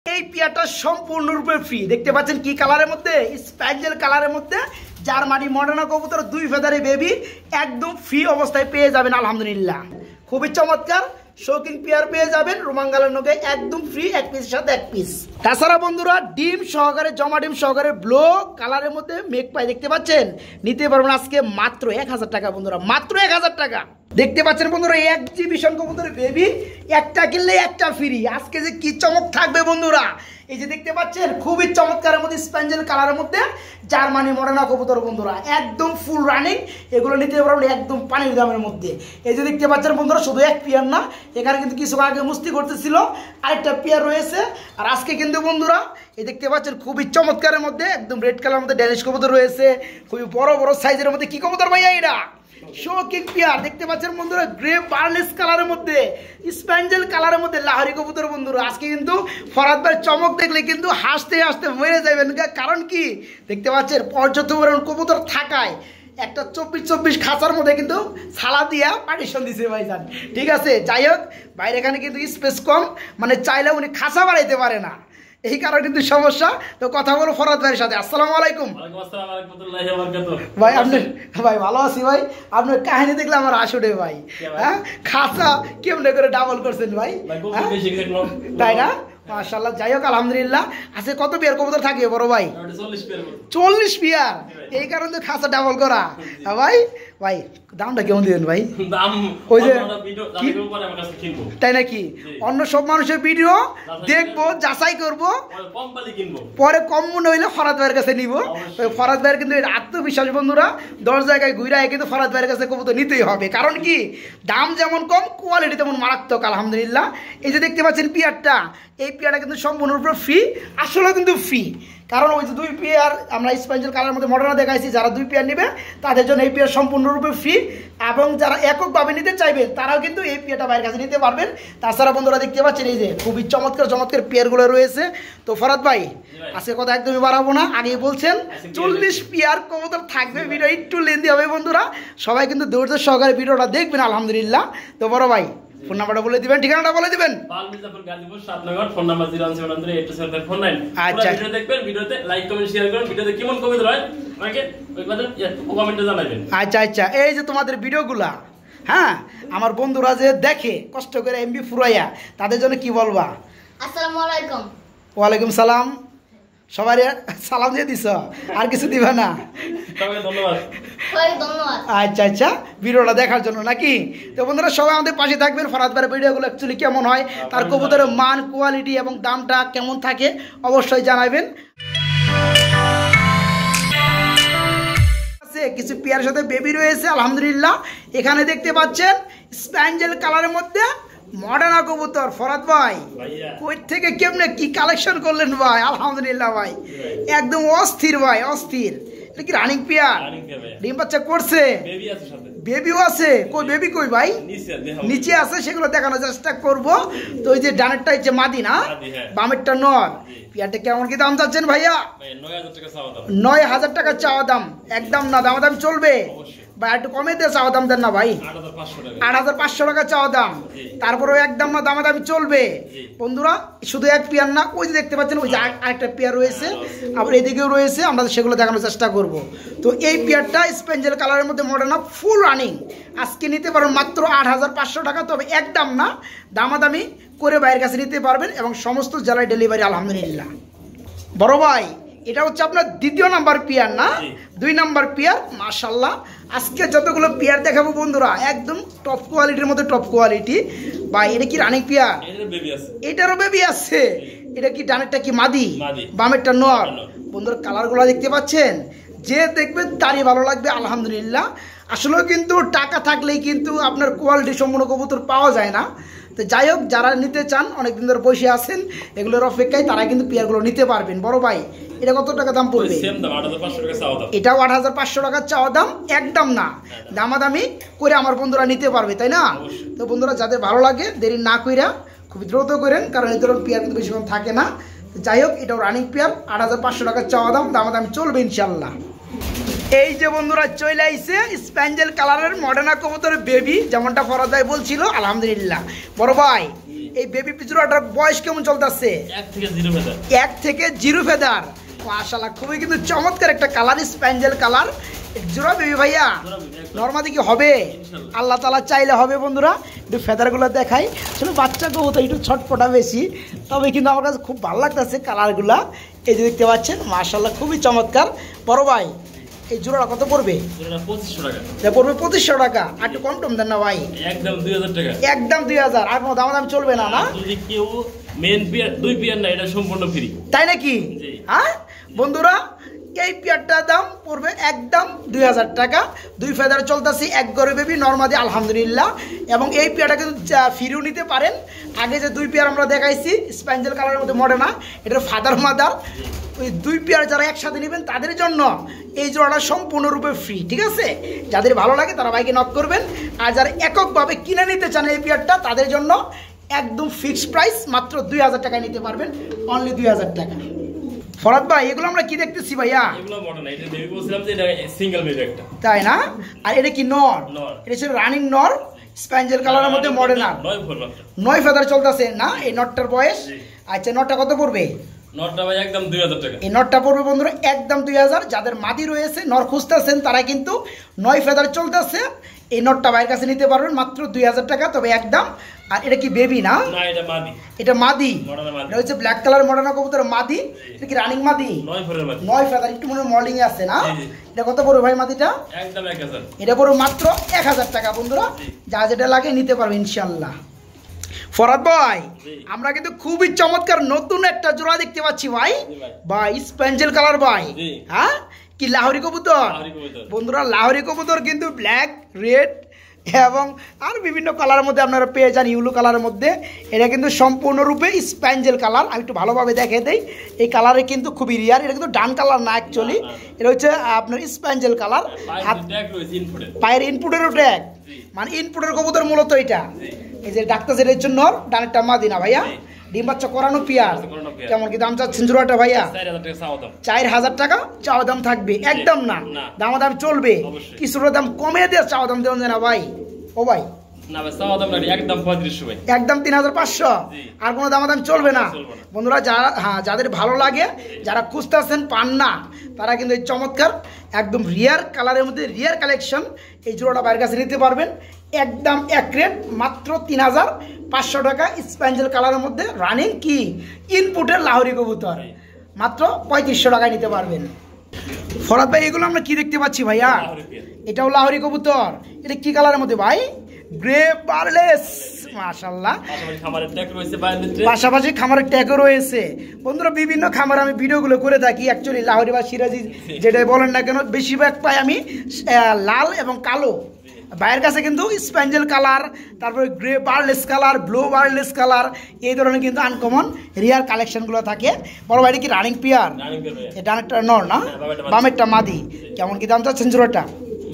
এই পিয়াটা সম্পূর্ণরূপে ফ্রি। দেখতে পাচ্ছেন কি কালারের মধ্যে, স্প্যাঞ্জেল কালারের মধ্যে জার্মানি মডার্না কবুতর 2 ফেদারে বেবি একদম ফ্রি অবস্থায় পেয়ে যাবেন। আলহামদুলিল্লাহ খুবই চমৎকার শৌকিং পেয়ার পেয়ে যাবেন রোমাঙ্গালের নগে একদম ফ্রি, এক পিসের সাথে এক পিস। তাছাড়া বন্ধুরা ডিম সহকারে, জমা ডিম সহকারে ব্লু কালারের মধ্যে মেঘ পাই দেখতে পাচ্ছেন, নিতে পারবেন আজকে মাত্র 1000 টাকা। বন্ধুরা মাত্র 1000 টাকা। দেখতে পাচ্ছেন বন্ধুরা এক্সিবিশন কবুতরের বেবি, একটা কিনলে একটা ফ্রি। আজকে যে কি চমক থাকবে বন্ধুরা, এই যে দেখতে পাচ্ছেন খুবই চমৎকারের মধ্যে স্প্যাঞ্জেল কালারের মধ্যে জার্মানি মডার্না কবুতর বন্ধুরা একদম ফুল রানিং। এগুলো নিতে পারবেন একদম পানির দামের মধ্যে। এই যে দেখতে পাচ্ছেন বন্ধুরা শুধু এক পেয়ার না, এখানে কিন্তু কিছু আগে মুস্তি করতেছিল, আরেকটা পেয়ার রয়েছে। আর আজকে কিন্তু বন্ধুরা এই দেখতে পাচ্ছেন খুবই চমৎকারের মধ্যে একদম রেড কালারের মধ্যে ড্যানিশ কবুতর রয়েছে, খুবই বড় বড় সাইজের মধ্যে। কি কবুতর ভাইয়া এটা? শৌকিং পেয়ার। দেখতে পাচ্ছেন বন্ধুরা গ্রে বার্লেস কালারের মধ্যে, স্প্যাঞ্জেল কালারের মধ্যে লাহোরি কবুতর বন্ধুরা। আজকে কিন্তু ফরাদ ভাই চমক দেখলে কিন্তু হাসতে হাসতে মরে যাবেন। কারণ কি দেখতে পাচ্ছেন পর্যাপ্ত পরিমাণ কবুতর থাকায় একটা 24 খাঁচার মধ্যে কিন্তু সালা দিয়া পার্টিশন দিছে ভাইজান। ঠিক আছে, যাই হোক বাইরে এখানে কিন্তু স্পেস কম, মানে চাইলে উনি খাঁচা বাড়াইতে পারে না, এই কারণে কিন্তু সমস্যা। তো কথা বলো ফরাদ ভাইয়ের সাথে। আসসালামু আলাইকুম ভাই। আপনি ভাই ভালো আছি ভাই, আপনার কাহিনী দেখলে আমার আসলে ভাই। হ্যাঁ, খাঁচা কেমনে করে ডাবল করছেন ভাই, তাই না? মাশাআল্লাহ। যাই হোক আলহামদুলিল্লাহ। আজকে কত পেয়ার কবুতর থাকে বড় ভাই? 40 পেয়ার। এই কারণে খাঁচা ডাবল করা ভাই। ভাই দামটা কেমন দিবেন ভাই? ওই যে তাই নাকি, অন্য সব মানুষের ভিডিও দেখবো, যাচাই করবো, পরে কম মনে হইলে ফরাদ ভাইয়ের কাছে নিব। ফরাদ ভাইয়ের কিন্তু আত্মবিশ্বাস বন্ধুরা, 10 জায়গায় ঘুরে কিন্তু ফরাদ ভাইয়ের কাছে কবুতর নিতেই হবে। কারণ কি দাম যেমন কম, কোয়ালিটি তেমন মারাত্মক। আলহামদুলিল্লাহ। এই যে দেখতে পাচ্ছেন পিয়ারটা, এই পেয়ারটা কিন্তু সম্পূর্ণরূপে ফ্রি। আসলে কিন্তু ফ্রি, কারণ ওই যে 2 পেয়ার আমরা স্প্যাঞ্জেল কালারের মধ্যে মডার্না দেখাইছি, যারা 2 পেয়ার নেবে তাদের জন্য এই পেয়ার সম্পূর্ণরূপে ফ্রি। এবং যারা এককভাবে নিতে চাইবেন তারাও কিন্তু এই পেয়ারটা বাইরের কাছে নিতে পারবেন। তাছাড়া বন্ধুরা দেখতে পাচ্ছেন এই যে খুবই চমৎকার চমৎকার পেয়ারগুলো রয়েছে। তো ফরাদ ভাই আজকে কথা একদমই বাড়াবো না, আগেই বলছেন 40 পেয়ার কবুতর থাকবে। ভিডিও একটু লেন্দি হবে বন্ধুরা, সবাই কিন্তু ধৈর্য সহকারে ভিডিওটা দেখবেন। আলহামদুলিল্লাহ। তো বড় ভাই ফোন নাম্বারটা বলে দিবেন, ঠিকানাটা বলে দিবেন। ফোন নাম্বার 01793 আচ্ছা, ভিডিও দেখবেন, ভিডিওতে লাইক কমেন্ট শেয়ার করুন, ভিডিওতে কেমন কমেন্ট হয় আমাকে ওই কথা কমেন্টে জানাবেন। আচ্ছা আচ্ছা, এই যে তোমাদের ভিডিওগুলা, হ্যাঁ আমার বন্ধুরা যে দেখে কষ্ট করে এমবি ফুরাইয়া, তাদের জন্য কি বলবা? আসসালামু আলাইকুম। ওয়ালাইকুম সালাম। সবাই সালাম দিয়ে দিছ, আর কিছু দিবে না? ধন্যবাদ। আচ্ছা আচ্ছা, ভিডিওটা দেখার জন্য নাকি? তো বন্ধুরা সবাই আমাদের পাশে থাকবেন। ফরাদ ভাইয়ের ভিডিওগুলো অ্যাকচুয়ালি কেমন হয়, তার কবুতরের মান, কোয়ালিটি এবং দামটা কেমন থাকে অবশ্যই জানাবেন। কিছু পেয়ারের সাথে বেবি রয়েছে আলহামদুলিল্লাহ। এখানে দেখতে পাচ্ছেন স্প্যাঞ্জেল কালারের মধ্যে মডার্না কবুতর। ফরাদ ভাই কই থেকে কেমনে কি কালেকশন করলেন ভাই? আলহামদুলিল্লাহ ভাই একদম অস্থির ভাই, অস্থির। এটা কি রানিং পেয়ার? ডিম বাচ্চা করছে, বেবিও আছে। কই বেবি কই ভাই? নিচে আছে, সেগুলো দেখানোর চেষ্টা করব। তো ওই যে ডানেরটা হচ্ছে মাদি না, বামেরটা নর। পেয়ারটা কেমন কি দাম চাচ্ছেন ভাইয়া? 9000 টাকা চাওয়া দাম। একদম না, দামাদাম চলবে ভাই, একটু কমে দিয়ে চাওয়া দাম দেন না ভাই। 8500 টাকা চাওয়া দাম, তারপরেও একদম না, দামাদামি চলবে বন্ধুরা। শুধু এক পেয়ার না, ওই যে দেখতে পাচ্ছেন ওই যে আরেকটা পেয়ার রয়েছে, আবার এদিকেও রয়েছে, আমরা সেগুলো দেখানোর চেষ্টা করব। তো এই পেয়ারটা স্পেঞ্জেল কালারের মধ্যে মডার্না ফুল রানিং, আজকে নিতে পারবেন মাত্র 8500 টাকা। তবে একদম না, দামাদামি করে বাইরের কাছে নিতে পারবেন এবং সমস্ত জেলায় ডেলিভারি। আলহামদুলিল্লাহ। বড় ভাই এটা হচ্ছে আপনার 2য় নাম্বার পেয়ার না, 2 নাম্বার পেয়ার। মাশাআল্লাহ আজকে যতগুলো পেয়ার দেখাবো বন্ধুরা একদম টপ কোয়ালিটির মধ্যে টপ কোয়ালিটি। ভাই এটা কি রানিং পেয়ার? এটারও বেবি আছে। এটা কি ডানেরটা কি মাদি, বামেরটা নর? বন্ধুরা কালারগুলো দেখতে পাচ্ছেন, যে দেখবেন তারই ভালো লাগবে। আলহামদুলিল্লাহ। আসলেও কিন্তু টাকা থাকলেই কিন্তু আপনার কোয়ালিটি সম্পূর্ণ কবুতর পাওয়া যায় না। তো যাই হোক, যারা নিতে চান অনেকদিন ধরে বসে আছেন এগুলোর অপেক্ষায়, তারা কিন্তু পেয়ারগুলো নিতে পারবেন। বড় ভাই এটা কত টাকা দাম পড়বে? এটাও 8500 টাকা চাওয়া দাম। একদম না, দামাদামি করে আমার বন্ধুরা নিতে পারবে, তাই না? তো বন্ধুরা যাদের ভালো লাগে দেরি না কইরা খুব দ্রুত করেন, কারণ এই ধরনের পেয়ার কিন্তু বেশিক্ষণ থাকে না। যাই হোক এটাও রানিং পেয়ার, 8500 টাকা চাওয়া দাম, দামাদামি চলবে ইনশাল্লাহ। এই যে বন্ধুরা চলে আইছে স্প্যাঞ্জেল কালারের মডার্না কবুতরের বেবি, যেমনটা ফরাদ ভাই বলছিল। আলহামদুলিল্লাহ। বড় ভাই এই বেবি জোড়াটার বয়স কেমন চলতেছে? 1 থেকে 0 ফেদার। মাশাআল্লাহ, খুবই কিন্তু চমৎকার একটা কালার, স্প্যাঞ্জেল কালার জোড়া বেবি ভাইয়া। নরমাদি কি হবে? আল্লাহ তাআলা চাইলে হবে বন্ধুরা। একটু ফেদারগুলো দেখাই। আসলে বাচ্চা কবুতর একটু ছটপটা বেশি, তবে কিন্তু আমার কাছে খুব ভালো লাগতেছে কালারগুলা। এই যে দেখতে পাচ্ছেন মাশাআল্লাহ, খুবই চমৎকার। বড় ভাই, এই জোড়াটা কত পড়বে? 2500 টাকা। এটা পড়বে 2500 টাকা। আর একটু কম টম দেন না ভাই? একদম 2000 টাকা। একদম 2000। আর কোনো দাম চলবে না? না যদি কেউ মেন পেয়ার 2 পেয়ার না, এটা সম্পূর্ণ ফ্রি। তাই নাকি? হ্যাঁ বন্ধুরা, এই পেয়ারটার দাম পড়বে একদম 2000 টাকা। 2 ফেদার চলতেছি, এক গড়ে বেবি নরমাদি আলহামদুলিল্লাহ। এবং এই পেয়ারটা কিন্তু ফিরেও নিতে পারেন। আগে যে 2 পেয়ার আমরা দেখাইছি স্প্যাঞ্জেল কালারের মধ্যে মডেনা, এটার ফাদার মাদার, ওই 2 পেয়ার যারা একসাথে নেবেন তাদের জন্য এই জোড়াটা সম্পূর্ণরূপে ফ্রি। ঠিক আছে, যাদের ভালো লাগে তারা বাইকে নক করবেন। আর যারা এককভাবে কিনে নিতে চান এই পেয়ারটা, তাদের জন্য একদম ফিক্সড প্রাইস, মাত্র 2000 টাকায় নিতে পারবেন, অনলি 2000 টাকা। ফরাদ ভাই, এগুলো আমরা কি দেখতেছি ভাইয়া? এগুলো মডেল, এটা বেবি বলছিলাম যে এটা সিঙ্গেল বেবি একটা, তাই না? আর এটা কি নর? এটা হচ্ছে রানিং নর, স্প্যাঞ্জেল কালারের মধ্যে মডেনার, 9 ফেদার চলতেছে না এই নটটার বয়স। আচ্ছা, নটটা কত পড়বে? নটটা ভাই একদম 2000 টাকা। এই নটটা পড়বে বন্ধুরা একদম 2000। যাদের মাদি রয়েছে, নর খুঁজতেছেন, তারা কিন্তু 9 ফেদার চলতেছে, এই নটটা ভাইয়ের কাছে নিতে পারবেন মাত্র 2000 টাকা, তবে একদম। আর এটা কি বেবি না? না, এটা মাদি। এটা মাদি, এটা হচ্ছে ব্ল্যাক কালার মডার্না কবুতর মাদি। এটা কি রানিং মাদি? 9 ফেদার, একটু মনে মল্ডিং এ আছে না? এটা কত পড়বে ভাই মাদিটা? একদম 1000। এটা পড়বে মাত্র 1000 টাকা বন্ধুরা। যা যেটা লাগে নিতে পারবে ইনশাআল্লাহ। ফরাদ ভাই, আমরা কিন্তু খুবই চমৎকার নতুন একটা জোড়া দেখতে পাচ্ছি ভাই। ভাই স্প্যাঞ্জেল কালার ভাই, হ্যাঁ কি লাহোরি কবুতর বন্ধুরা। লাহোরি কবুতর কিন্তু ব্ল্যাক, রেড এবং আর বিভিন্ন কালারের মধ্যে আপনারা পেয়ে যান, ইউলো কালারের মধ্যে। এটা কিন্তু সম্পূর্ণরূপে স্প্যাঞ্জেল কালার। আমি একটু ভালোভাবে দেখে দেই, এই কালারে কিন্তু খুবই রিয়ার। এটা কিন্তু ডান কালার না অ্যাকচুয়ালি, এটা হচ্ছে আপনার স্প্যাঞ্জেল কালার। পায়ের ইনপুটেরও ট্যাগ, মানে ইনপুটের কবুতর মূলত এটা। এই যে ডাক্তার এর জন্য ডানেরটা মাদিনা ভাইয়া, ডিম বাচ্চা করানো পেয়ার। কেমন কি দাম চাচ্ছেন জোড়াটা ভাইয়া? 4000 টাকা চাওয়া দাম থাকবে, একদম না দামাদাম চলবে, কিছুটা দাম কমে দিয়ে চাওয়া দাম দেবেন না ভাই? ও ভাই একদম 3500 ভাই, একদম 3500। আর কোনো দামাদাম চলবে না বন্ধুরা। যারা যাদের ভালো লাগে, যারা খুঁজতেছেন পান না, তারা কিন্তু এই চমৎকার একদম রিয়ার কালারের মধ্যে রিয়ার কালেকশন এই জোড়াটা বাইরের কাছে নিতে পারবেন একদম এক রেট, মাত্র 3500 টাকা। স্প্যাঞ্জেল কালারের মধ্যে রানিং কি ইনপুটের লাহোরি কবুতর, মাত্র 3500 টাকায় নিতে পারবেন। ফরাদ ভাই, এগুলো আমরা কি দেখতে পাচ্ছি ভাইয়া? এটাও লাহোরি কবুতর। এটা কি কালারের মধ্যে ভাই? গ্রে বার্লেস, মাশাআল্লাহ। পাশাপাশি খামারের ট্যাগও রয়েছে বন্ধুরা। বিভিন্ন খামার আমি ভিডিওগুলো করে থাকি অ্যাকচুয়ালি, লাহোরি বা সিরাজি যেটাই বলেন না কেন, বেশিরভাগ পাই আমি লাল এবং কালো। ভাইয়ের কাছে কিন্তু স্প্যাঞ্জেল কালার, তারপরে grey barless colour, blue barless colour, এই ধরনের কিন্তু আনকমন রিয়ার কালেকশনগুলো থাকে। বড় ভাইটা কি রানিং পিয়ার? ডানেরটা নর না, বামেরটা মাদি। কেমন কি দাম চাচ্ছেন জোড়াটা?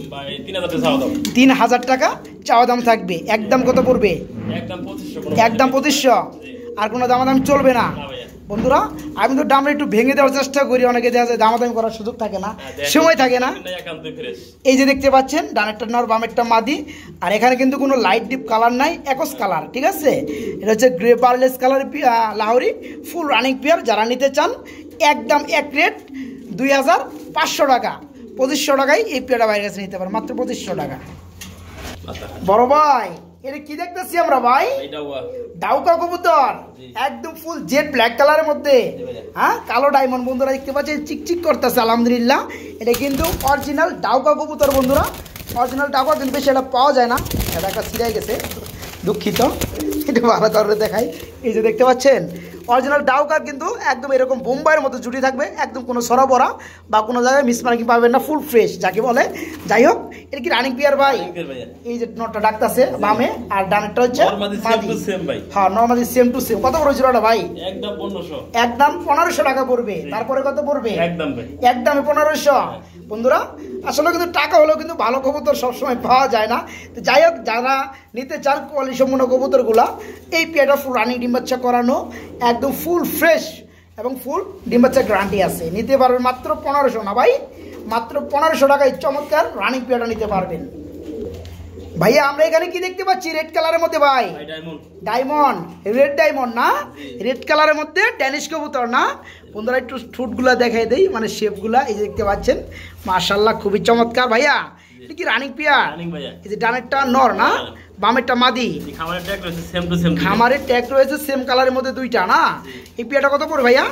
3000 টাকা চাওয়া দাম থাকবে। একদম কত পড়বে? একদম 2500। আর কোনো দামাদামি চলবে না বন্ধুরা। আমি তো দামটা একটু ভেঙে দেওয়ার চেষ্টা করি, অনেকে দেখা যায় দামাদামি করার সুযোগ থাকে না, সময় থাকে না। এই যে দেখতে পাচ্ছেন ডানেরটা নর, বামেরটা মাদি। আর এখানে কিন্তু কোনো লাইট ডিপ কালার নাই, একস কালার। ঠিক আছে, এটা হচ্ছে grey barless colour Lahori, full running pair. যারা নিতে চান একদম এক রেট 2500 টাকা, 2500 টাকায় এই পেয়ারটা বাইরের কাছে নিতে পারেন, মাত্র 2500 টাকা। বড় ভাই, এটা কি দেখতেছি আমরা ভাই? ডাউকা কবুতর, একদম ফুল জেড ব্ল্যাক কালারের মধ্যে, হ্যাঁ কালো ডায়মন্ড বন্ধুরা দেখতে পাচ্ছেন, চিকচিক করতেছে আলহামদুলিল্লাহ। এটা কিন্তু অরিজিনাল ডাউকা কবুতর বন্ধুরা। অরিজিনাল ডাউকা কিন্তু বেশি এটা পাওয়া যায় না, এটা একটা ছিঁড়ে গেছে, দুঃখিত। এটা ভালো করে দেখাই, এই যে দেখতে পাচ্ছেন অরিজিনাল ডাউকার কিন্তু একদম এরকম বোম্বাইয়ের মতো জুটি থাকবে, একদম কোনো সরাবরা বা কোনো জায়গায় মিসমার্কিং পাবেন না, ফুল ফ্রেশ যাকে বলে। যাই হোক, এটা কি রানিং পেয়ার ভাই? এই যে নটটা ডাকতেছে বামে, আর ডানেরটা হচ্ছে মাদি। হ্যাঁ নরমালি সেম টু সেম। কত বড় জোড়াটা ভাই? একদম 1500। একদম 1500 টাকা পড়বে। তারপরে কত পড়বে? একদম 1500 বন্ধুরা। আসলে কিন্তু টাকা হলেও কিন্তু ভালো কবুতর সবসময় পাওয়া যায় না। তো যাই হোক, যারা নিতে চান কোয়ালিটি সম্পূর্ণ কবুতরগুলা, এই পেয়ারটা ফুল রানিং ডিম বাচ্চা করানো, একদম ফুল ফ্রেশ এবং ফুল ডিম বাচ্চা গ্যারান্টি আছে, নিতে পারবেন মাত্র 1500 না ভাই, মাত্র 1500 টাকায় চমৎকার রানিং পেয়ারটা নিতে পারবেন। ভাইয়া আমরা এখানে কি দেখতে পাচ্ছি রেড কালারের মধ্যে ভাই? ডায়মন্ড, রেড ডায়মন্ড না, রেড কালারের মধ্যে ড্যানিশ কবুতর না বন্ধুরা। একটু ঠোঁটগুলা দেখাই দেই, মানে শেপগুলা এই যে দেখতে পাচ্ছেন, মাশাআল্লাহ খুবই চমৎকার। ভাইয়া এটা কি রানিং পেয়ার? এই যে ডানেরটা নর না, বামেরটা মাদি। খামারের ট্যাগ রয়েছে সেম কালারের মধ্যে দুইটা না। এই পেয়ারটা কত পড়বে ভাইয়া?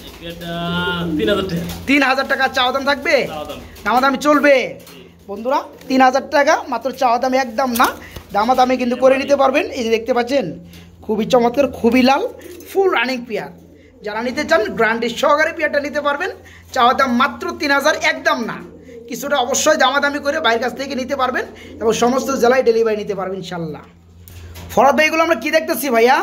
3000 টাকা চাওয়া দাম থাকবে, দামাদামি চলবে বন্ধুরা। 3000 টাকা মাত্র চাওয়া দাম, একদম না, দামাদামি কিন্তু করে নিতে পারবেন। এই যে দেখতে পাচ্ছেন খুবই চমৎকার, খুবই লাল, ফুল রানিং পেয়ার। যারা নিতে চান গ্রান্ডি সহকারে পেয়ারটা নিতে পারবেন। চাওয়া দাম মাত্র 3000, একদম না, কিছুটা অবশ্যই দামাদামি করে বাইরের কাছ থেকে নিতে পারবেন এবং সমস্ত জেলায় ডেলিভারি নিতে পারবেন ইনশাল্লাহ। ফরাদ ভাই এগুলো আমরা কি দেখতেছি ভাইয়া?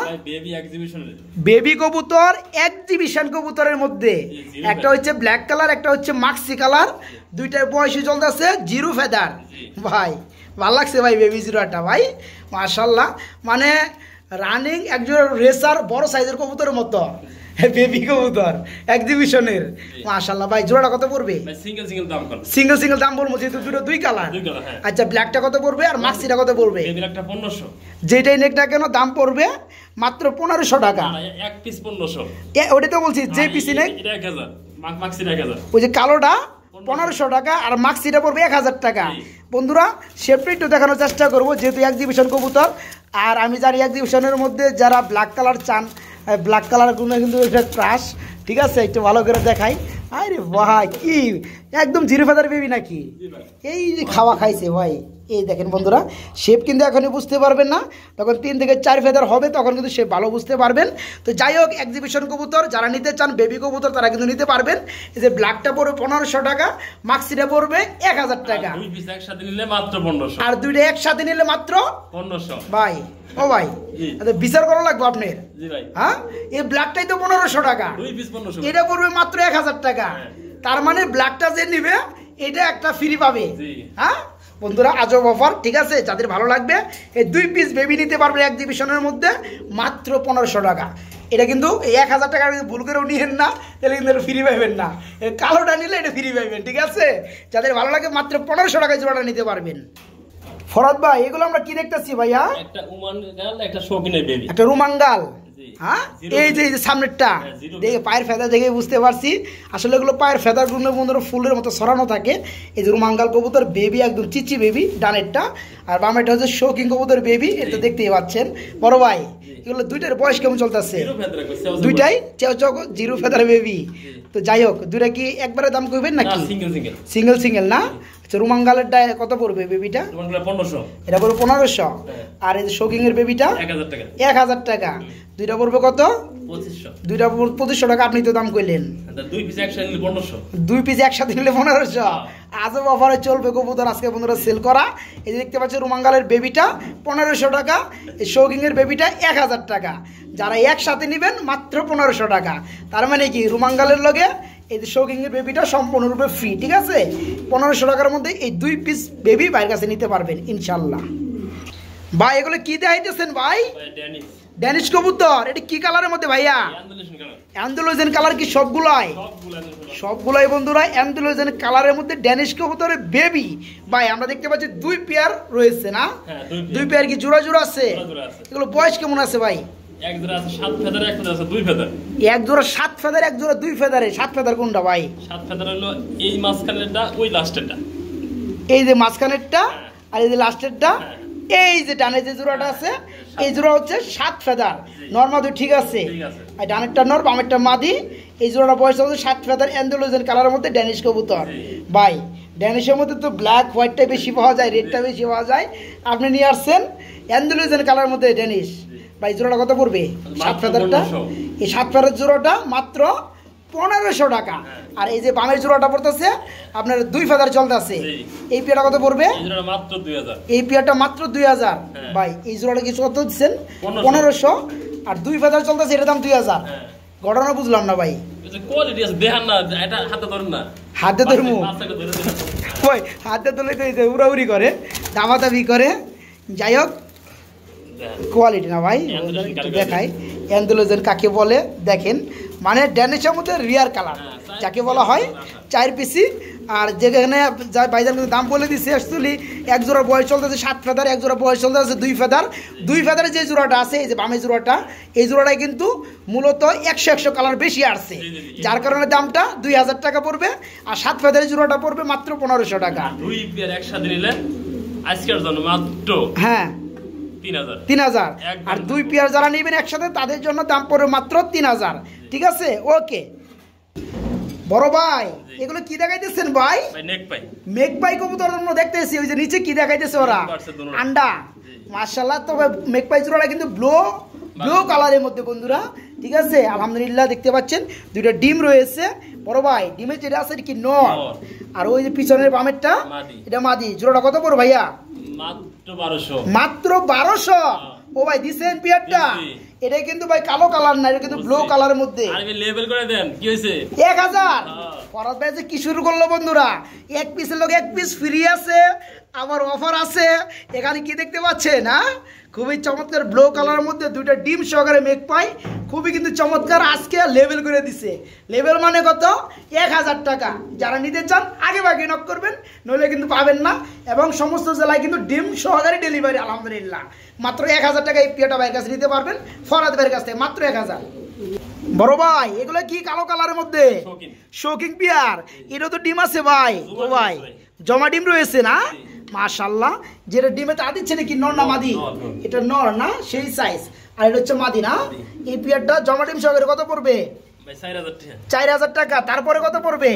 বেবি কবুতর, এক্সিবিশন কবুতরের মধ্যে একটা হচ্ছে ব্ল্যাক কালার, একটা হচ্ছে মাক্সি কালার, দুইটার বয়সী চলতেছে জিরো ফেদার। ভাই ভালো লাগছে ভাই বেবি জিরোটা ভাই, মাশাআল্লাহ, মানে রানিং একজন রেসার বড় সাইজের কবুতরের মতো বেবি কবুতর এক্সিবিশনের, মাশাআল্লাহ। ভাই জোড়াটা কত পড়বে? সিঙ্গেল সিঙ্গেল দাম বলবো যেহেতু দুটো দুই কালার। আচ্ছা ব্ল্যাকটা কত পড়বে আর মাক্সিটা কত পড়বে? যেটাই নেকটা কেন দাম পড়বে মাত্র 1500 টাকা। এক পিস 1500, ওটা তো বলছি যে পিস নেক ওই যে কালোটা 1500 টাকা আর মাক্সিটা পড়বে 1000 টাকা। বন্ধুরা শেপটা একটু দেখানোর চেষ্টা করবো যেহেতু এক্সিবিশন কবুতর। আর আমি জানি এক্সিবিশনের মধ্যে যারা ব্ল্যাক কালার চান, ব্ল্যাক কালারগুলো কিন্তু একটা ক্রাশ, ঠিক আছে, একটু ভালো করে দেখাই। আরে ভাই কি একদম জিরো ফেদার বেবি নাকি? এই যে খাওয়া খাইছে ভাই, এই দেখেন বন্ধুরা, শেপ কিন্তু এখনই বুঝতে পারবেন না, তখন 3 থেকে 4 ফেদার হবে তখন কিন্তু শেপ ভালো বুঝতে পারবেন। তো যাই হোক এক্সিবিশন কবুতর যারা নিতে চান বেবি কবুতর তারা কিন্তু নিতে পারবেন। এই যে ব্ল্যাকটা পড়বে 1500 টাকা, মাক্সিটা পড়বে 1000 টাকা, দুই পিস একসাথে নিলে মাত্র 1500, আর দুইটা একসাথে নিলে মাত্র 1500। ভাই ও ভাই বিচার করা লাগবে আপনার। হ্যাঁ এই ব্ল্যাকটাই তো 1500 টাকা, এটা পড়বে মাত্র 1000 টাকা। তার মানে ব্ল্যাকটা যে নিবে এটা একটা ফ্রি পাবে। হ্যাঁ বন্ধুরা আজব অফার, ঠিক আছে, যাদের ভালো লাগবে এই 2 পিস বেবি নিতে পারবে এক্সিবিশনের মধ্যে মাত্র 1500 টাকা। এটা কিন্তু 1000 টাকা ভুল করেও নিয়েন না, তাহলে কিন্তু ফ্রি পাইবেন না। কালোটা নিলে এটা ফ্রি পাইবেন, ঠিক আছে। যাদের ভালো লাগে মাত্র 1500 টাকায় জোড়াটা নিতে পারবেন। ফরাদ ভাই এগুলো আমরা কি দেখতেছি ভাইয়া? একটা উমানগাল, একটা শৌখিনের বেবি, একটা রুমাঙ্গাল। হ্যাঁ এই যে সামনেরটা দেখে পায়ের ফেদা দেখে বুঝতে পারছি আসলে এগুলো পায়ের ফেদার গুলো বন্ধুরা ফুলের মতো ছড়ানো থাকে। এই যে রুমাঙ্গাল কবুতর বেবি, একদম চিচি বেবি ডানেরটা, আর বামেরটা হচ্ছে শৌখিন কবুতর বেবি, এটা দেখতেই পাচ্ছেন। বড় ভাই এগুলো দুইটার বয়স কেমন চলতেছে? দুইটাই জিরো ফেদার বেবি। তো যাই হোক দুইটা কি একবারে দাম কইবেন নাকি? সিঙ্গেল সিঙ্গেল না। আচ্ছা রুমাঙ্গালেরটা কত পড়বে বেবিটা? এটা পড়বে 1500, আর এই শৌখিন এর বেবিটা 1000 টাকা। দুইটা পড়বে কত? 2500। দুইটা 2500 টাকা আপনি তো দাম কইলেন। দুই পিস একসাথে নিলে 1500। দুই পিস একসাথে নিলে 1500। আজব অফারে চলবে কবুতর আজকে বন্ধুরা সেল করা। এই যে দেখতে পাচ্ছেন রুমাঙ্গালের বেবিটা 1500 টাকা, এই শৌখিন এর বেবিটা 1000 টাকা। যারা একসাথে নেবেন মাত্র 1500 টাকা। তার মানে কি রুমাঙ্গালের লগে এই যে শৌখিন এর বেবিটা সম্পূর্ণরূপে ফ্রি, ঠিক আছে। 1500 টাকার মধ্যে এই 2 পিস বেবি বাইরের কাছে নিতে পারবেন ইনশাল্লাহ। ভাই এগুলো কি দেখাইতেছেন ভাই? ড্যানিশ কবুতর। এটা কি কালারের মধ্যে ভাইয়া? Andalusian colour. কি সবগুলাই? সবগুলাই বন্ধুরা অ্যান্ডালুজিয়ান কালারের মধ্যে ড্যানিশ কবুতরের বেবি। ভাই আমরা দেখতে পাচ্ছি 2 পেয়ার রয়েছে না? 2 পেয়ার কি জোড়া জোড়া আছে? এগুলো বয়স কেমন আছে ভাই? এক জোড়া আছে 7 ফেদার, এক জোড়া আছে 2 ফেদার। এক জোড়া 7 ফেদার, এক জোড়া 2 ফেদারে। 7 ফেদার কোনটা ভাই? 7 ফেদার হলো এই মাঝখানেরটা, ওই লাস্টেরটা। এই যে মাঝখানেরটা আর এই যে লাস্টেরটা। এই যে ডানে যে জোড়াটা আছে এই জোড়া হচ্ছে 7 ফেদার। নরমাদি ঠিক আছে, আর ডানেরটা নর বামেরটা মাদি। এই জোড়াটা বয়স হচ্ছে 7 ফেদার অ্যান্ডালুজিয়ান কালারের মধ্যে ড্যানিশ কবুতর। ভাই ড্যানিশের মধ্যে তো ব্ল্যাক হোয়াইটটা বেশি পাওয়া যায়, রেডটা বেশি পাওয়া যায়, আপনি নিয়ে আসছেন অ্যান্ডালুজিয়ান কালারের মধ্যে ড্যানিশ। ভাই জোড়াটা কত পড়বে? 7 ফেদারটা, এই 7 ফেদার জোড়াটা মাত্র 1500 টাকা। আর এই যে বামের জোড়াটা পড়তেছে আপনার 2 ফেদার চলতেছে। এই পেয়ারটা কত পড়বে? মাত্র 2000। এই পেয়ারটা মাত্র 2000। ভাই এই জোড়াটা কিছু কত দিচ্ছেন? 1500। আর 2 ফেদার চলতেছে, এটার দাম 2000। ঘটনা বুঝলাম না ভাই। কোয়ালিটি আছে দেখান না, এটা হাতে ধরেন না। হাতে ধরমু কই? হাতে ধরলে তো উড়াউড়ি করে, দামাদামি করে। যাই হোক কোয়ালিটি না ভাই, দেখাই অ্যান্ডালুজিয়ান কাকে বলে দেখেন। মানে ড্যানিশের মধ্যে রিয়ার কালার যাকে বলা হয় 4 পিসি। আর যেখানে ভাইজান কিন্তু দাম বলে দিচ্ছে অ্যাকচুয়ালি এক জোড়া বয়স চলতেছে 7 ফেদার, এক জোড়া বয়স চলতেছে 2 ফেদার। 2 ফেদারের যে জোড়াটা আছে এই যে বামে জোড়াটা, এই জোড়াটাই কিন্তু মূলত 100 কালার বেশি আসছে, যার কারণে দামটা 2000 টাকা পড়বে। আর 7 ফেদারের জোড়াটা পড়বে মাত্র 1500 টাকা। 2 পেয়ার একসাথে নিলে আজকের জন্য মাত্র হ্যাঁ 3000। আর 2 পেয়ার যারা নেবেন একসাথে তাদের জন্য দাম পড়বে মাত্র 3000। ঠিক আছে, ওকে বড় ভাই এগুলো কি দেখাইতেছেন ভাই? মেঘ পাই কবুতর জন্য দেখতেছি, ওই যে নিচে কি দেখাইতেছে ওরা আন্ডা। মাশাআল্লাহ, তবে মেঘ পাই জোড়াটা কিন্তু ব্লু কালারের মধ্যে বন্ধুরা। ঠিক আছে, আলহামদুলিল্লাহ দেখতে পাচ্ছেন 2টা ডিম রয়েছে। বড় ভাই ডিমের যেটা আছে এটা কি নর, আর ওই যে পিছনের বামেরটা এটা মাদি। জোড়াটা কত পড়বে ভাইয়া? মাত্র 1200। ও ভাই দিছেন পিয়ারটা, এটা কিন্তু ভাই কালো কালার না, এটা কিন্তু ব্লু কালারের মধ্যে। আরে লেবেল করে দেন, কি হইছে? 1000। ফরাদ ভাই যে কি শুরু করলো বন্ধুরা, এক পিসের লোক 1 পিস ফ্রি আছে, আবার অফার আছে। এখানে কি দেখতে পাচ্ছেন? হ্যাঁ, খুবই চমৎকার ব্লু কালারের মধ্যে 2টা ডিম সহকারে মেঘ পাই, খুবই কিন্তু চমৎকার। আজকে লেবেল করে দিছে, লেবেল মানে কত? 1000 টাকা। যারা নিতে চান আগে ভাগে নক করবেন, নইলে কিন্তু পাবেন না। এবং সমস্ত জেলায় কিন্তু ডিম সহকারে ডেলিভারি আলহামদুলিল্লাহ। মাত্র 1000 টাকা এই পিয়াটা ভাইয়ের কাছে নিতে পারবেন, ফরাদ ভাইয়ের কাছ থেকে মাত্র 1000। বড় ভাই এগুলো কি কালো কালারের মধ্যে? শৌকিং পিয়ার। এটা তো ডিম আছে ভাই। ও ভাই জমা ডিম রয়েছে না? মাশাআল্লাহ, যেটা ডিমে তা দিচ্ছে নাকি নর না মাদি? এটা নর না, সেই সাইজ। আর এটা হচ্ছে মাদি না? এই পিয়ারটা জমা ডিম সহকারে কত পড়বে? 4000 টাকা। তারপরে কত পড়বে?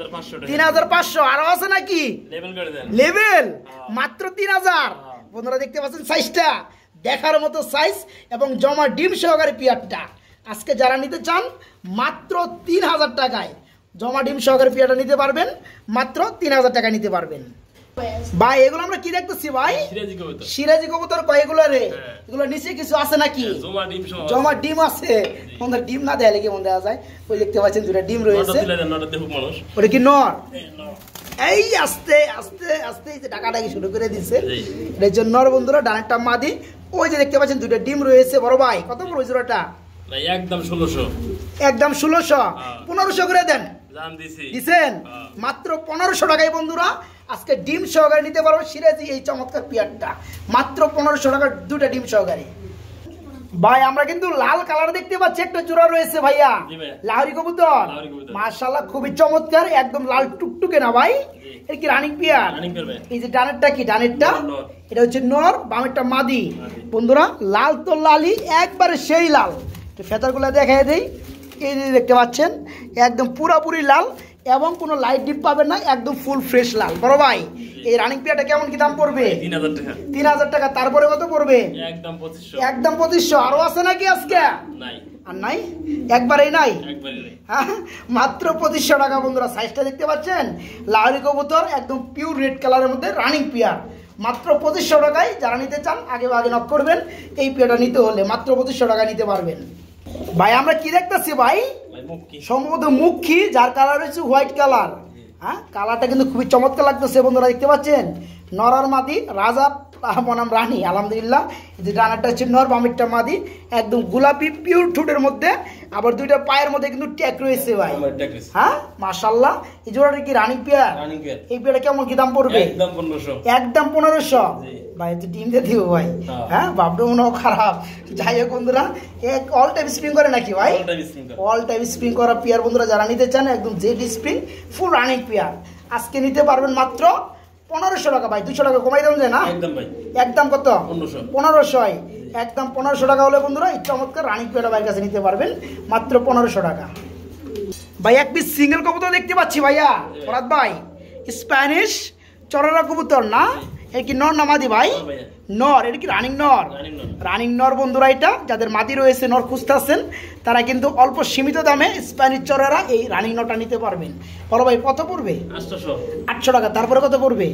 3500। আরো আছে নাকি লেভেল? মাত্র 3000। বন্ধুরা দেখতে পাচ্ছেন সাইজটা, দেখার মতো সাইজ এবং জমা ডিম সহকারে পিয়ারটা। আজকে যারা নিতে চান মাত্র 3000 টাকায় জমা ডিম সহকারে পিয়ারটা নিতে পারবেন, মাত্র 3000 টাকা নিতে পারবেন। ভাই এগুলো আমরা কি দেখতেছি ভাই? সিরাজি কবুতর কয় এগুলো রে? এগুলো নিচে কিছু আছে নাকি? জমা ডিম আছে। বন্ধুরা ডিম না দেয় কি মন দেওয়া যায়? ওই দেখতে পাচ্ছেন 2টা ডিম রয়েছে। ওটা কি নর? এই আস্তে আস্তে আস্তে এই যে ডাকাডাকি শুরু করে দিচ্ছে, এর জন্য নর বন্ধুরা। ডানেরটা মাদি। ওই যে দেখতে পাচ্ছেন 2টা ডিম রয়েছে। বড় ভাই কত পড়বে জোড়াটা? একদম 1600। একদম 1600। 1500 করে দেন। দিছেন মাত্র 1500 টাকায় বন্ধুরা। আজকে ডিম সহকারে নিতে পারবো সিরাজি এই চমৎকার পিয়ারটা, মাত্র 1500 টাকার 2টা ডিম সহকারে। ভাই আমরা কিন্তু লাল কালার দেখতে পাচ্ছি, একটা জোড়া রয়েছে ভাইয়া, লাহোরি কবুতর। মাশাআল্লাহ খুবই চমৎকার, একদম লাল টুকটুকে না ভাই? এটা কি রানিং পিয়ার? এই যে ডানেরটা কি? ডানেরটা এটা হচ্ছে নর, বামেরটা মাদি। বন্ধুরা লাল তো লালই, একবারে সেই লাল। ফেদারগুলো দেখাই দেই, এই যে দেখতে পাচ্ছেন একদম পুরাপুরি লাল এবং কোনো লাইট ডিপ পাবেন না, একদম ফুল ফ্রেশ লাল। বড় ভাই এই রানিং পিয়ারটা কেমন কি দাম পড়বে? 3000 টাকা। তারপরে কত পড়বে? একদম 2500। আরো আছে নাকি আজকে? আর নাই, একবারেই নাই। হ্যাঁ, মাত্র 2500 টাকা বন্ধুরা। সাইজটা দেখতে পাচ্ছেন, লাহোরি কবুতর একদম পিওর রেড কালারের মধ্যে রানিং পিয়ার, মাত্র 2500 টাকায়। যারা নিতে চান আগে আগে নক করবেন। এই পিয়ারটা নিতে হলে মাত্র 2500 টাকা নিতে পারবেন। ভাই আমরা কি দেখতেছি ভাই? সম্ভবত মুখী, যার কালার হচ্ছে হোয়াইট কালার। হ্যাঁ, কালারটা কিন্তু খুবই চমৎকার লাগতেছে বন্ধুরা। দেখতে পাচ্ছেন নরার মাদি, রাজা বনাম রানী। আলহামদুলিল্লাহ যে ডানারটা হচ্ছে নর, বামেরটা মাদি। একদম গোলাপি পিওর ঠোঁটের মধ্যে, আবার 2টা পায়ের মধ্যে কিন্তু ট্যাগ রয়েছে ভাই। হ্যাঁ মাশাআল্লাহ। এই জোড়াটা কি রানিং পেয়ার? এই পেয়ারটা কেমন কি দাম পড়বে? একদম 1500। ভাই তো ডিম দিয়ে দিব ভাই। হ্যাঁ, বাপটা মনে খারাপ। যাই হোক বন্ধুরা, এক অল টাইপ স্প্রিং করে নাকি ভাই? অল টাইপ স্প্রিং করা পেয়ার বন্ধুরা যারা নিতে চান, একদম জেড স্প্রিং ফুল রানিং পেয়ার আজকে নিতে পারবেন মাত্র 1500 টাকা। ভাই 200 টাকা কমাই দেবেন না? একদম কত? 1500। একদম 1500 টাকা হলে বন্ধুরা এই চমৎকার রানিং পেয়ারটা ভাইয়ের কাছে নিতে পারবেন মাত্র 1500 টাকা। ভাই এক পিস সিঙ্গেল কবুতর দেখতে পাচ্ছি ভাইয়া। ফরাদ ভাই স্প্যানিশ চররা কবুতর না? এটা কি নর না মাদি ভাই? নর। এটা কি রানিং নর? রানিং নর বন্ধুরা। এটা যাদের মাদি রয়েছে, নর খুঁজতেছেন, তারা কিন্তু অল্প সীমিত দামে স্প্যানিশ চরেরা এই রানিং নরটা নিতে পারবেন। বলো ভাই কত পড়বে? 800 টাকা। তারপরে কত পড়বে?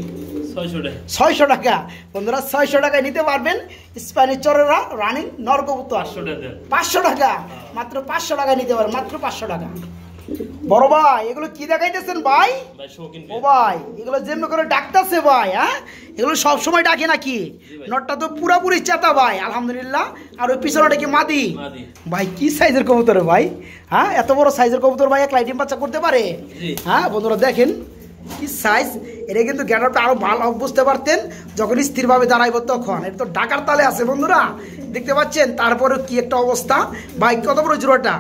600 টাকা বন্ধুরা। 600 টাকায় নিতে পারবেন স্প্যানিশ চরেরা রানিং নর কবুতর। 500 টাকা। মাত্র 500 টাকায় নিতে পারবেন, মাত্র 500 টাকা। বড় ভাই এগুলো কি দেখাইতেছেন ভাই? ভাই শৌখিন ও ভাই এগুলো যেমন করে ডাকতেছে ভাই, হ্যাঁ এগুলো সব সময় ডাকে নাকি? নটটা তো পুরাপুরি চেতা ভাই আলহামদুলিল্লাহ। আর ওই পিছনটা কি মাদি? মাদি। ভাই কি সাইজের কবুতর ভাই, হ্যাঁ এত বড় সাইজের কবুতর ভাই এক লাইটিং বাচ্চা করতে পারে? হ্যাঁ বন্ধুরা দেখেন কি সাইজ। এটা কিন্তু গেটআপটা আরো ভালো বুঝতে পারতেন যখন স্থিরভাবে দাঁড়াইব তখন। এটা তো ডাকার তালে আছে বন্ধুরা, দেখতে পাচ্ছেন। তারপরে কি একটা অবস্থা ভাই। কত বড় জোড়াটা?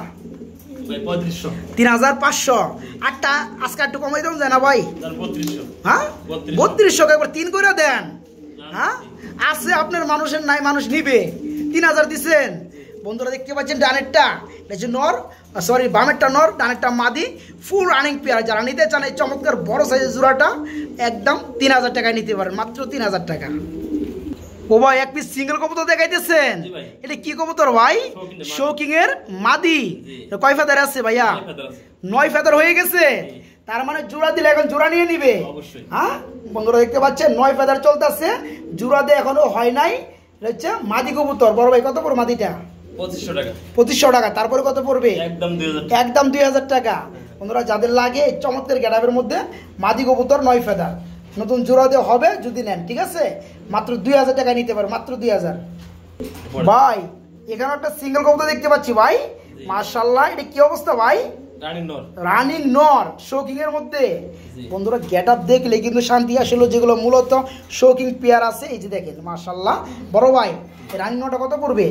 3500। আটটা আজকে একটু কমাই দেন যায় না ভাই? হ্যাঁ 3200 একবার 3 করে দেন। হ্যাঁ আছে আপনার মানুষের নাই, মানুষ নিবে। 3000 দিচ্ছেন বন্ধুরা, দেখতে পাচ্ছেন। ডানেরটা এটা হচ্ছে নর, সরি বামেরটা নর, ডানেরটা মাদি, ফুল রানিং পেয়ার। যারা নিতে চান এই চমৎকার বড় সাইজের জোড়াটা একদম 3000 টাকায় নিতে পারেন, মাত্র 3000 টাকা। ও ভাই এক পিস সিঙ্গেল কবুতর দেখাইতেছেন, এটা কি কবুতর ভাই? শৌকিং এর মাদি। কয় ফেদার আছে ভাইয়া? 9 ফেদার হয়ে গেছে। তার মানে জোড়া দিলে এখন জোড়া নিয়ে নিবে। হ্যাঁ বন্ধুরা দেখতে পাচ্ছেন 9 ফেদার চলতেছে, জোড়া দিয়ে এখনো হয় নাই। হচ্ছে মাদি কবুতর। বড় ভাই কত পড়বে মাদিটা? 2500 টাকা। 2500 টাকা। তারপরে কত পড়বে? একদম 2000। একদম 2000 টাকা। বন্ধুরা যাদের লাগে এই চমৎকার গেটআপের মধ্যে মাদি কবুতর 9 ফেদার, নতুন জোড়া দিয়ে হবে যদি নেন, ঠিক আছে? মাত্র 2000 টাকা নিতে পারো, মাত্র 2000। ভাই এখানে একটা সিঙ্গেল কবুতর দেখতে পাচ্ছি ভাই, মাশাআল্লাহ। এটা কি অবস্থা ভাই? রানিং নর শৌকিং এর মধ্যে। বন্ধুরা গেটআপ দেখলে কিন্তু শান্তি আসলে, যেগুলো মূলত শৌকিং পেয়ার আছে। এই যে দেখেন মাশাআল্লাহ। বড় ভাই রানিং নটা কত পড়বে?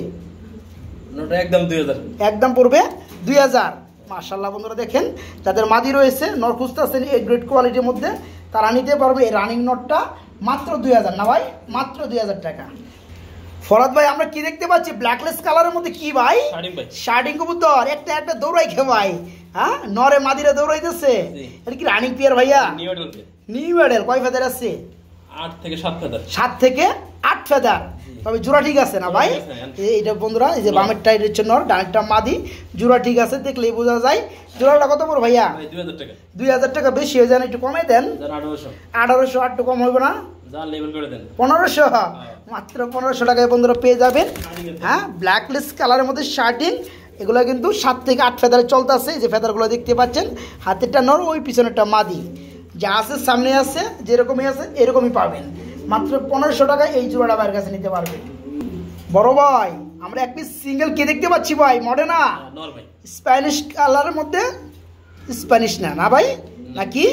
একদম 2000। একদম পড়বে 2000। মাশাআল্লাহ বন্ধুরা দেখেন, যাদের মাদি রয়েছে নর খুঁজতেছেন এই গ্রেড কোয়ালিটির মধ্যে, তারা নিতে পারবে এই রানিং নটটা মাত্র 2000 না ভাই? মাত্র 2000 টাকা। ফরাদ ভাই আমরা কি দেখতে পাচ্ছি? ব্ল্যাকলেস কালারের মধ্যে কি ভাই? শার্টিং কবুতর। একটা একটা দৌড়াই খে ভাই, হ্যাঁ নরে মাদিরে দৌড়াইতেছে। এটা কি রানিং পেয়ার ভাইয়া? New model. কয় ফেদার আছে? 8 থেকে 7 ফেদার। 7 থেকে 8 ফেদার। তবে জোড়া ঠিক আছে না ভাই? এইটা বন্ধুরা এই যে বামেরটা এটা হচ্ছে নর, ডানেরটা মাদি, জোড়া ঠিক আছে, দেখলেই বোঝা যায়। জোড়াটা কত পড়বে ভাইয়া? 2000 টাকা। 2000 টাকা বেশি হয়ে যায়, একটু কমাই দেন। 1800। আর একটু কম হবে না? 1500। মাত্র 1500 টাকায় বন্ধুরা পেয়ে যাবেন। হ্যাঁ ব্ল্যাকলেস কালারের মধ্যে শার্টিং। এগুলো কিন্তু 7 থেকে 8 ফেদারে চলতেছে। যে ফেদারগুলো দেখতে পাচ্ছেন, হাতেরটা নর, ওই পিছনেরটা মাদি। যা আছে সামনে আছে, যেরকমই আছে এরকমই পাবেন। মাত্র 1500 টাকায় এই জোড়াটা বাইরের কাছে নিতে পারবে। বড় ভাই আমরা এক পিস সিঙ্গেল কে দেখতে পাচ্ছি ভাই? মডেনা স্প্যানিশ কালারের মধ্যে। স্প্যানিশ না না ভাই, নাকি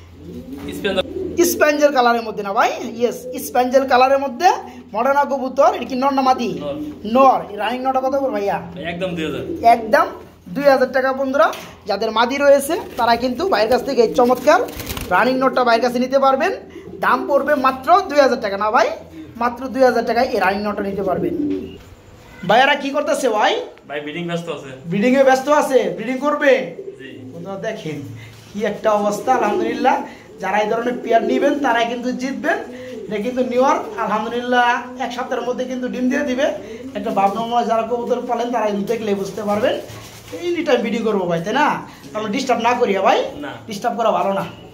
স্প্যাঞ্জেল কালারের মধ্যে না ভাই? ইয়েস স্প্যাঞ্জেল কালারের মধ্যে মডার্না কবুতর। এটা কি নর না মাদি? নর। রানিং নটা কত পড়বে ভাইয়া? একদম 2000। একদম 2000 টাকা। বন্ধুরা যাদের মাদি রয়েছে তারা কিন্তু বাইরের কাছ থেকে এই চমৎকার রানিং নটটা বাইরের কাছে নিতে পারবেন। দাম পড়বে মাত্র 2000 টাকা না ভাই? মাত্র 2000 টাকায় এই রানিং নটটা নিতে পারবেন। ভাইয়ারা কি করতেছে ভাই? ভাই ব্রিডিং ব্যস্ত আছে। ব্রিডিং এ ব্যস্ত আছে, ব্রিডিং করবে। জি বন্ধুরা দেখেন কি একটা অবস্থা। আলহামদুলিল্লাহ যারা এই ধরনের পেয়ার নেবেন তারাই কিন্তু জিতবেন। এটা কিন্তু নিউয়ার আলহামদুলিল্লাহ 1 সপ্তাহের মধ্যে কিন্তু ডিম দিয়ে দিবে। একটা ভাবনামা যারা কবুতর পালেন তারা কিন্তু দেখলে বুঝতে পারবেন। এই নিটা ভিডিও করবো ভাই, তাই না? তাহলে ডিস্টার্ব না করিয়া ভাই, ডিস্টার্ব করা ভালো না।